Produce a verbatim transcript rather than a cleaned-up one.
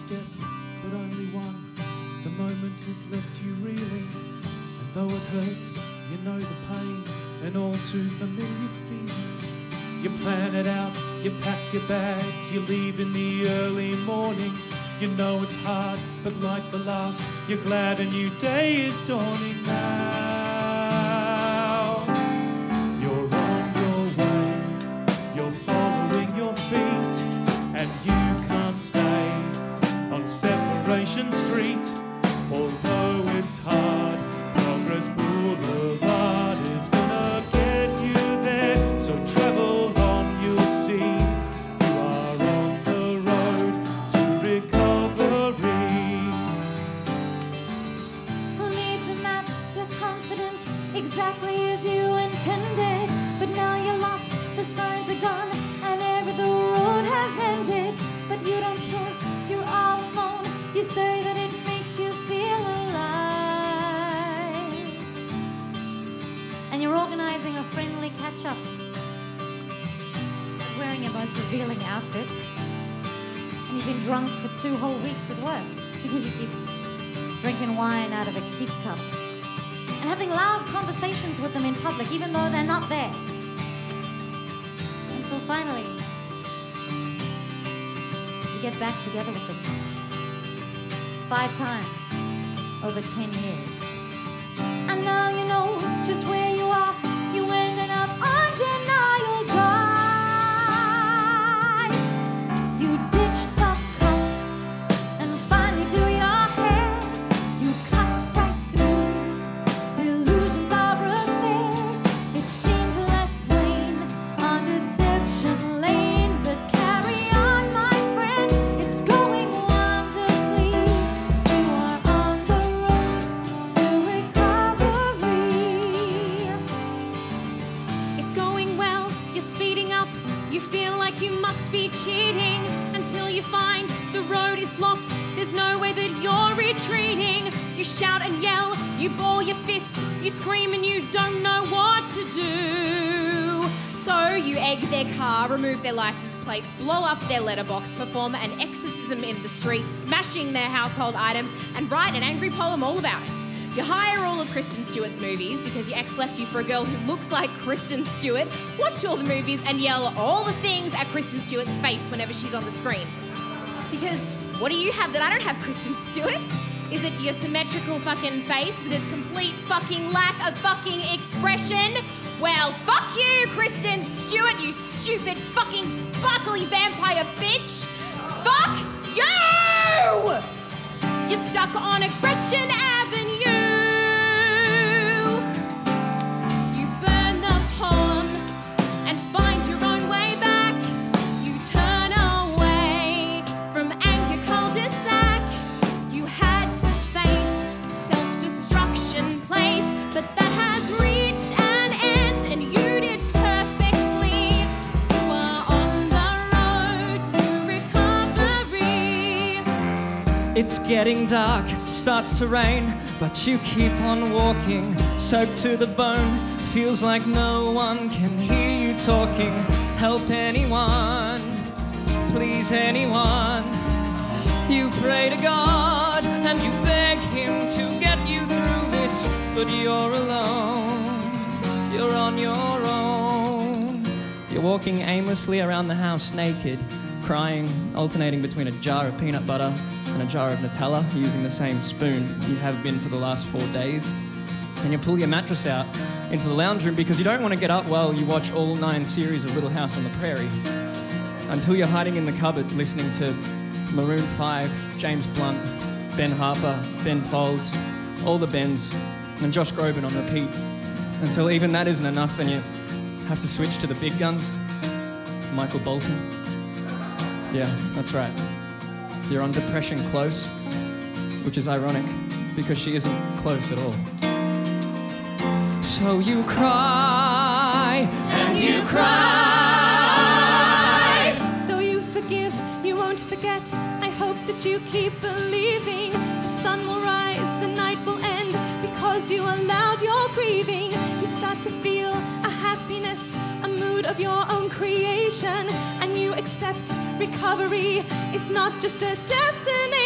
step, but only one. The moment has left you reeling, and though it hurts, you know the pain, an all too familiar feeling. You plan it out, you pack your bags, you leave in the early morning. You know it's hard, but like the last, you're glad a new day is dawning now. You're on your way, you're following your feet, and you can't stay on Separation Street. Although it's hard, Progress Boulevard is gonna get you there. So travel on, you'll see you are on the road to recovery. Who needs a map? You're confident, exactly as you intended. But now you're lost, the signs are gone, and every the road has ended. But you don't care, you're all alone. You say that it makes you feel alive. And you're organizing a friendly catch-up, wearing your most revealing outfit. And you've been drunk for two whole weeks at work because you keep drinking wine out of a keep cup and having loud conversations with them in public even though they're not there. Until finally you get back together with them. Five times over ten years. And now you know just where you are. You ended up on Denial Drive. You ditched the cup and finally do your hair. You cut right through delusion, Barbara Fair. It seemed less plain on Deception Lane, but carry on, my friend. It's going wonderfully. You are on the road to recovery. It's going well, you're speeding up. You feel like you must be cheating until you find the road is blocked. There's no way that you're retreating. You shout and yell, you ball your fists, you scream and you don't know what to do. So you egg their car, remove their license plates, blow up their letterbox, perform an exorcism in the street, smashing their household items, and write an angry poem all about it. You hire all of Kristen Stewart's movies because your ex left you for a girl who looks like Kristen Stewart, watch all the movies and yell all the things at Kristen Stewart's face whenever she's on the screen. Because what do you have that I don't have, Kristen Stewart? Is it your symmetrical fucking face with its complete fucking lack of fucking expression? Well, fuck you, Kristen Stewart, you stupid fucking sparkly vampire bitch! Fuck you! You're stuck on Aggression Avenue. You burn the poem and find your own way back. You turn away from anger cul-de-sac. You had to face self-destruction place, but that has reached an end and you did perfectly. You are on the road to recovery. It's getting dark, starts to rain, but you keep on walking, soaked to the bone. Feels like no one can hear you talking. Help anyone, please anyone. You pray to God and you beg him to get you through this, but you're alone, you're on your own. You're walking aimlessly around the house naked, crying, alternating between a jar of peanut butter and a jar of Nutella, using the same spoon you have been for the last four days. And you pull your mattress out into the lounge room because you don't want to get up while you watch all nine series of Little House on the Prairie, until you're hiding in the cupboard listening to Maroon five, James Blunt, Ben Harper, Ben Folds, all the Bens, and Josh Groban on repeat, until even that isn't enough and you have to switch to the big guns. Michael Bolton. Yeah, that's right. You're on Depression Close, which is ironic because she isn't close at all. So you cry and you cry. Though you forgive, you won't forget. I hope that you keep believing. The sun will rise, the night will end, because you allowed your grieving. You start to feel a happiness, a mood of your own creation, and you accept recovery. discovery. It's not just a destination.